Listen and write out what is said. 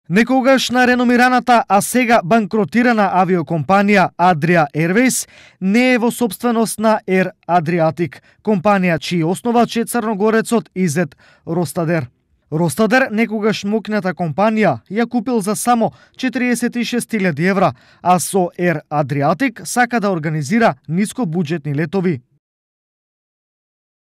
Некогаш на реномираната, а сега банкротирана авиокомпанија Adria Airways не е во собственост на Air Adriatic, компанија чиј основач е црногорецот Изет Ростадер. Ростадер, некогаш мокната компанија, ја купил за само 46.000 евра, а со Air Adriatic сака да организира нискобуџетни летови.